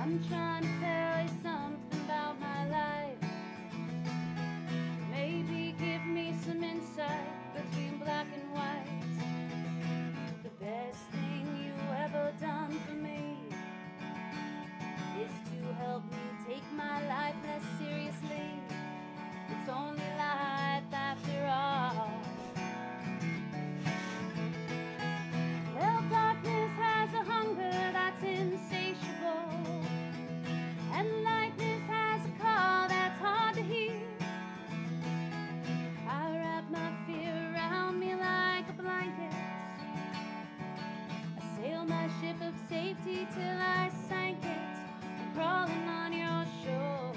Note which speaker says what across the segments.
Speaker 1: I'm trying to tell you something about my life. Maybe give me some insight between black and white. The best thing you ever done for me is to help me take my life less seriously. It's only life after all. Well, darkness has a hunger that's insatiable, and lightness has a call that's hard to hear. I wrap my fear around me like a blanket. I sail my ship of safety till I sank it. I'm crawling on your shore.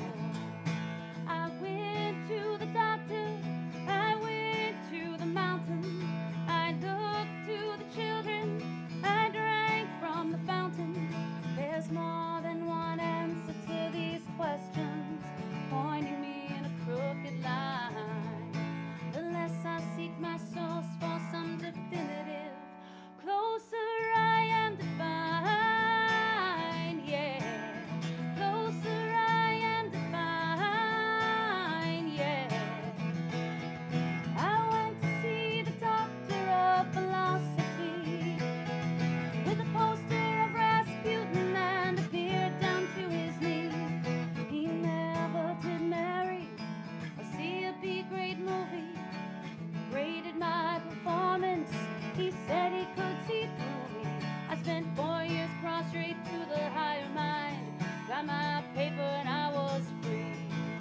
Speaker 1: I went to the doctor, I went to the mountain, I looked to the children, I drank from the fountain. There's more than one answer to these questions, pointing me in a crooked line. The less I seek my source for some definitive, closer I am to find, yeah. Closer I am to find, yeah. I went to see the doctor of philosophy with a poster of Rasputin and a beard down to his knee. He never did marry or see a B-grade movie. Rated my performance, he said he could see through me. I spent 4 years prostrate to the higher mind, got my paper and I was free.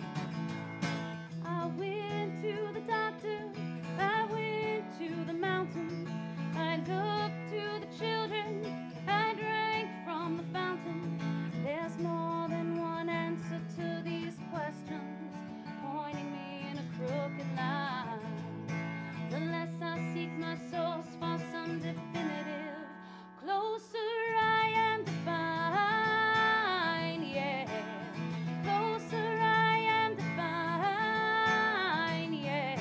Speaker 1: I went to the doctor, I went to the mountain, I looked to the children, I drank from the fountain. There's more than one answer to these questions, pointing me in a crooked line. The less I seek my source for some definitive, closer I am to find, yeah. Closer I am to find, yeah.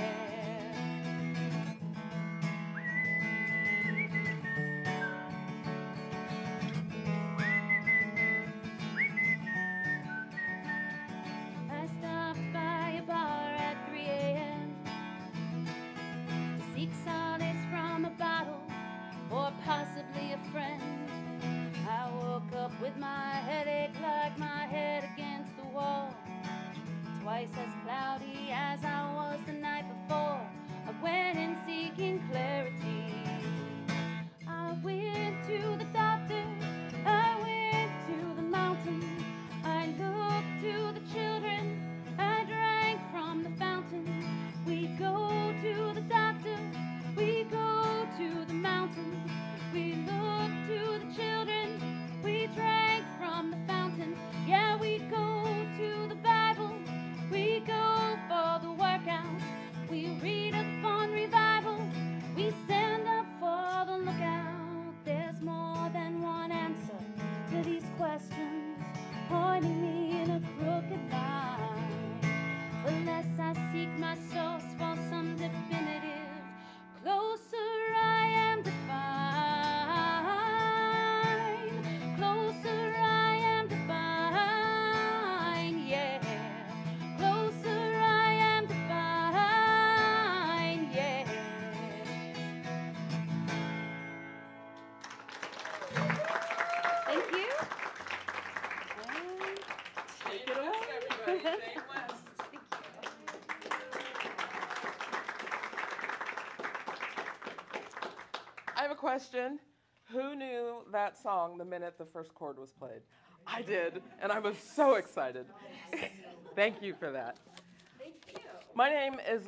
Speaker 1: I stopped by a bar at 3 a.m. to seek solace from a bottle or possibly a friend. I woke up with my headache like my head against the wall, twice as cloudy as I was the night before. I went in seeking clarity. I went to the doctor, I went to the mountain, I looked to the children, I drank from the fountain. We go to the doctor, we go to the mountain, we look to the children, we drank from the fountain. Yeah, we go to the Bible, we go for the workout, we read up on revival, we stand up for the lookout. There's more than one answer to these questions, pointing me in a crooked line. The less I seek my source for some definitive, closer I am to find. Closer I am to find, yeah. Closer I am to find, yeah. Thank you.
Speaker 2: Take it away, everybody. Jane West. I have a question. Who knew that song the minute the first chord was played? I did, and I was so excited. Thank you for that.
Speaker 1: Thank you.
Speaker 2: My name is